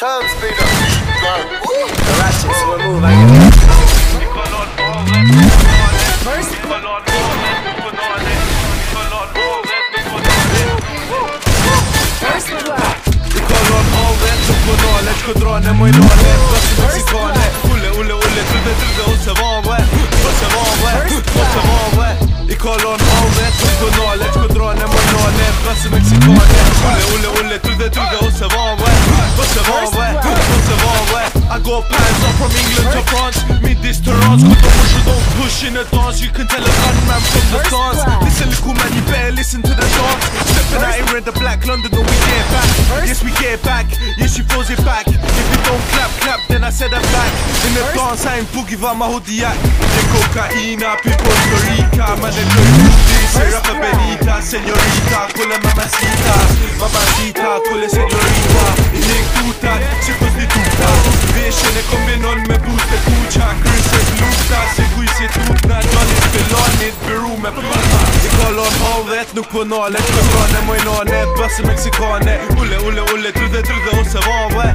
turn speeder. The ratchets will move again. Skådroner må i låne, klasse mexicane. Ulle, trude, och så vanwe. I kolon havet, skådroner, skådroner må i låne, klasse mexicane. Ulle, trude, och så vanwe. I go plans up from England to France, middies to France. Don't push in the dance, you can tell a gunman from the dance. Listen, little man, you better listen to the dance. Stepping out here in the black London, then we get back. Yes, we get back, yes, she throws it back. If you don't clap, then I said I'm back. In the dance, I ain't boogie va ma hodiak. The cocaina, people Costa Rica. Man, the dirty, say rapper Benita, señorita, cola mamacita, cola señorita. Inek tuta, se prostituta. Vision e kombinon me boost e kucha. Kryset lukta, se kuj se tutna. Johnny's belonit, Peru me puta. I kolon havet, nuk på nalet. Skådrone må i nanet, basse mexicane. Ulle, trude, och så vanwe.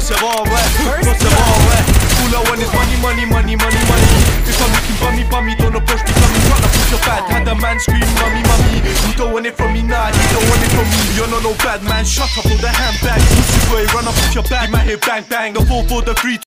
All I want is money. If I'm looking bummy, don't approach me, come run up with your bad. Had a man scream, mommy. You don't want it from me, nah, you don't want it from me. You're not no bad man, shut up, hold the handbag. Pussy boy, run up with your bag. You might hear bang, the 4 for the 3.